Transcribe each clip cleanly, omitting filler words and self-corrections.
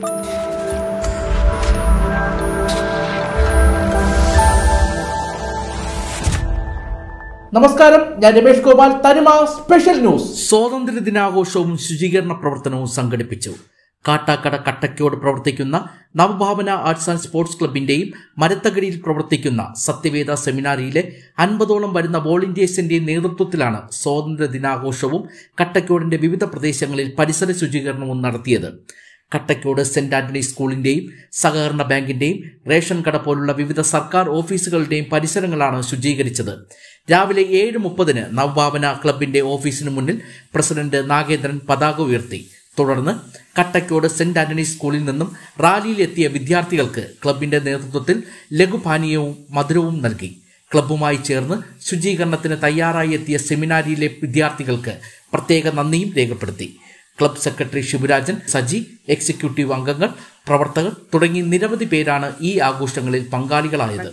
നമസ്കാരം, ഞാൻ രമേഷ് ഗോപാൽ. തനിമ സ്പെഷ്യൽ ന്യൂസ്. സ്വാതന്ത്ര്യ ദിനാഘോഷവും ശുചീകരണ പ്രവർത്തനവും സംഘടിപ്പിച്ചു. കാട്ടാക്കട കട്ടക്കോട് പ്രവർത്തിക്കുന്ന നവഭാവന ആർട്സ് ആൻഡ് സ്പോർട്സ് ക്ലബിന്റെയും മരത്തകടിയിൽ പ്രവർത്തിക്കുന്ന സത്യവേദ സെമിനാരിയിലെ 50ഓളം വരുന്ന വോളണ്ടിയേഴ്സിന്റെയും നേതൃത്വത്തിലാണ് സ്വാതന്ത്ര്യ ദിനാഘോഷവും കട്ടക്കോടിന്റെ വിവിധ പ്രദേശങ്ങളിൽ പരിസര ശുചീകരണവും നടത്തിയത്. കട്ടക്കോട് സെന്റ് ആന്റണീസ് സ്കൂളിന്റെയും സഹകരണ ബാങ്കിന്റെയും റേഷൻ കട പോലുള്ള വിവിധ സർക്കാർ ഓഫീസുകളുടെയും പരിസരങ്ങളാണ് ശുചീകരിച്ചത്. രാവിലെ 7:30 നവഭാവന ക്ലബിന്റെ ഓഫീസിന് മുന്നിൽ പ്രസിഡന്റ് നാഗേന്ദ്രൻ പതാക ഉയർത്തി. തുടർന്ന് കട്ടക്കോട് സെന്റ് ആന്റണീസ് സ്കൂളിൽ നിന്നും റാലിയിലെത്തിയ വിദ്യാർത്ഥികൾക്ക് ക്ലബിന്റെ നേതൃത്വത്തിൽ ലഘുപാനീയവും മധുരവും നൽകി. ക്ലബ്ബുമായി ചേർന്ന് ശുചീകരണത്തിന് തയ്യാറായി എത്തിയ സെമിനാരിയിലെ വിദ്യാർത്ഥികൾക്ക് പ്രത്യേക നന്ദിയും രേഖപ്പെടുത്തി. Club secretary Sivarajan, Saji, executive അംഗങ്ങൾ, പ്രവർത്തകർ തുടങ്ങി നിരവധി പേരാണ് ഈ ആഘോഷങ്ങളിൽ പങ്കാളികളായത്.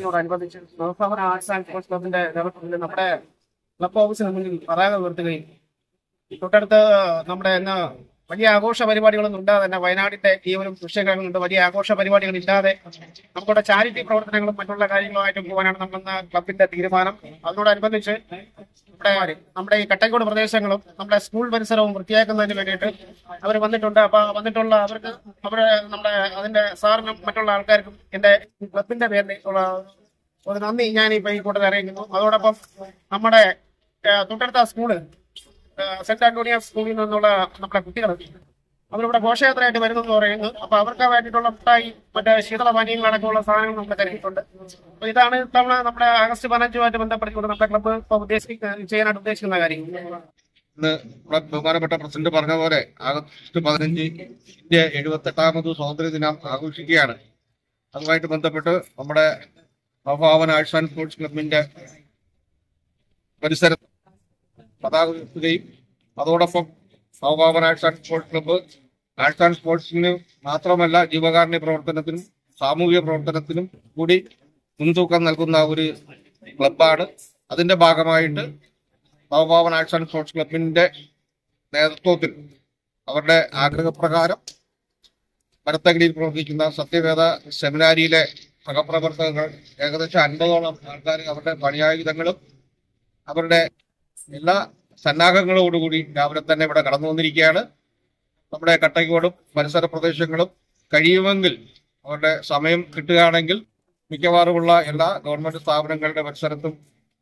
നമ്മുടെ ക്ലബ് ഓഫീസിന് മുന്നിൽ പതാക ഉയർത്തുകയും തൊട്ടടുത്ത് നമ്മുടെ വലിയ ആഘോഷ പരിപാടികളൊന്നും ഇല്ലാതെ തന്നെ വയനാടിന്റെ ഈ ഒരു ദൃശ്യങ്ങൾ കൊണ്ട് വലിയ ആഘോഷ പരിപാടികൾ ഇല്ലാതെ നമ്മുടെ ചാരിറ്റി പ്രവർത്തനങ്ങളും മറ്റുള്ള കാര്യങ്ങളുമായിട്ട് പോകാനാണ് നമ്മുടെ ക്ലബിന്റെ തീരുമാനം. അതിനോടനുബന്ധിച്ച് നമ്മുടെ ഈ കട്ടക്കോട് പ്രദേശങ്ങളും നമ്മുടെ സ്കൂൾ പരിസരവും വൃത്തിയാക്കുന്നതിന് വേണ്ടിയിട്ട് അവർ വന്നിട്ടുണ്ട്. അപ്പൊ വന്നിട്ടുള്ള നമ്മുടെ അതിന്റെ സാറിനും മറ്റുള്ള ആൾക്കാർക്കും എന്റെ ക്ലബിന്റെ പേരിൽ ഉള്ള ഒരു നന്ദി ഞാൻ ഇപ്പൊ ഈ കൂട്ടത്തിൽ അറിയിക്കുന്നു. അതോടൊപ്പം നമ്മുടെ തൊട്ടടുത്ത സ്കൂള് സെന്റ് ആന്റോണിയസ് സ്കൂളിൽ നിന്നുള്ള നമ്മുടെ കുട്ടികൾ അവരിവിടെ ഘോഷയാത്രയായിട്ട് വരുന്നെന്ന് പറയുന്നു. അപ്പൊ അവർക്ക് വേണ്ടിയിട്ടുള്ള മുട്ടായി മറ്റേ ശീതളപാനീയങ്ങൾ അടക്കമുള്ള സാധനങ്ങൾ നമ്മൾ കരുതിയിട്ടുണ്ട്. അപ്പൊ ഇതാണ് ഇത്തവണ നമ്മുടെ ആഗസ്റ്റ് 15 ബന്ധപ്പെട്ടുകൊണ്ട് നമ്മുടെ ക്ലബ്ബ് ചെയ്യാനായിട്ട് ഉദ്ദേശിക്കുന്ന കാര്യം. ഇന്ന് ബഹുമാനപ്പെട്ട പ്രസിഡന്റ് പറഞ്ഞ പോലെ ആഗസ്റ്റ് 15 ഇന്ത്യ 78ാമത് സ്വാതന്ത്ര്യ ദിനം ആഘോഷിക്കുകയാണ്. അതുമായിട്ട് ബന്ധപ്പെട്ട് നമ്മുടെ നവഭാവന ആർട്സ് ആൻഡ് സ്പോർട്സ് ക്ലബിന്റെ പരിസരത്ത് പതാക ഉയർത്തുകയും അതോടൊപ്പം Navabhavana arts and sports club arts and സ്പോർട്സിന് മാത്രമല്ല ജീവകാരുണ്യ പ്രവർത്തനത്തിനും സാമൂഹിക പ്രവർത്തനത്തിനും കൂടി മുൻതൂക്കം നൽകുന്ന ഒരു ക്ലബ്ബാണ്. അതിന്റെ ഭാഗമായിട്ട് നവഭാവന ആർട്സ് ആൻഡ് സ്പോർട്സ് ക്ലബിന്റെ നേതൃത്വത്തിൽ അവരുടെ ആഗ്രഹപ്രകാരം മരത്തകടിയിൽ പ്രവർത്തിക്കുന്ന സത്യവേദ സെമിനാരിയിലെ സഹപ്രവർത്തകർ ഏകദേശം 50ഓളം ആൾക്കാർ അവരുടെ പണിയായുധങ്ങളും അവരുടെ എല്ലാ സന്നാഹങ്ങളോടുകൂടി രാവിലെ തന്നെ ഇവിടെ കടന്നു വന്നിരിക്കുകയാണ്. നമ്മുടെ കട്ടക്കോടും പരിസര പ്രദേശങ്ങളും കഴിയുമെങ്കിൽ അവരുടെ സമയം കിട്ടുകയാണെങ്കിൽ മിക്കവാറുമുള്ള എല്ലാ ഗവൺമെന്റ് സ്ഥാപനങ്ങളുടെ പരിസരത്തും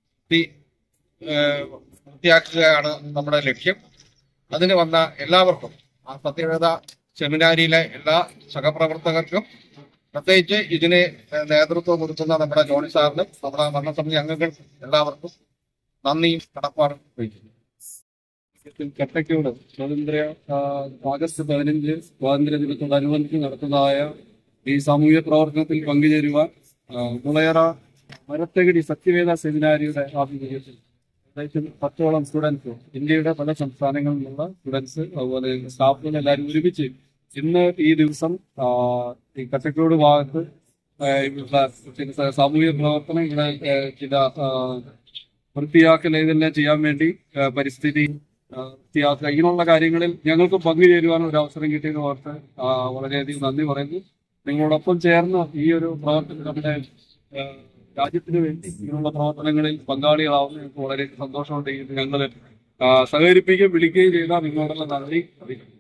വൃത്തിയാക്കുകയാണ് നമ്മുടെ ലക്ഷ്യം. അതിന് വന്ന എല്ലാവർക്കും ആ സത്യവേദ സെമിനാരിയിലെ എല്ലാ സഹപ്രവർത്തകർക്കും പ്രത്യേകിച്ച് ഇതിന് നേതൃത്വം കൊടുക്കുന്ന നമ്മുടെ ജോണി സാറിനും നമ്മുടെ ഭരണസമിതി അംഗങ്ങൾക്കും എല്ലാവർക്കും നന്ദിയും കടപ്പാടും വഹിക്കുന്നു. കട്ടക്കോട് ആഗസ്റ്റ് 15 സ്വാതന്ത്ര്യ ദിനത്തോടനുബന്ധിച്ച് നടത്തുന്നതായ ഈ സാമൂഹ്യ പ്രവർത്തനത്തിൽ പങ്കുചേരുവാൻ മുളയറ മരത്തകടി സത്യവേദ സെമിനാരിയുടെ ആഭിമുഖ്യത്തിൽ ഏകദേശം 10ഓളം സ്റ്റുഡൻസ്, ഇന്ത്യയുടെ പല സംസ്ഥാനങ്ങളിൽ നിന്നുള്ള സ്റ്റുഡൻസ് അതുപോലെ സ്റ്റാഫുകൾ എല്ലാവരും ഒരുമിച്ച് ഇന്ന് ഈ ദിവസം ഈ കട്ടക്കോട് ഭാഗത്ത് ചില സാമൂഹ്യ പ്രവർത്തനം ഇവിടെ ചില വൃത്തിയാക്കൽ ഇതെല്ലാം ചെയ്യാൻ വേണ്ടി പരിസ്ഥിതി വൃത്തിയാക്കുക ഇങ്ങനെയുള്ള കാര്യങ്ങളിൽ ഞങ്ങൾക്ക് പങ്കുചേരുവാൻ ഒരു അവസരം കിട്ടിയതിന് ഓർത്ത് വളരെയധികം നന്ദി പറയുന്നു. നിങ്ങളോടൊപ്പം ചേർന്ന് ഈ ഒരു പ്രവർത്തനം നമ്മുടെ രാജ്യത്തിന് വേണ്ടി ഇങ്ങനെയുള്ള പ്രവർത്തനങ്ങളിൽ പങ്കാളികളാവുന്ന ഞങ്ങൾക്ക് വളരെ സന്തോഷമുണ്ട്. ഞങ്ങൾ സഹകരിപ്പിക്കുകയും വിളിക്കുകയും ചെയ്താൽ നിങ്ങളോടുള്ള നന്ദി അറിയിക്കുന്നു.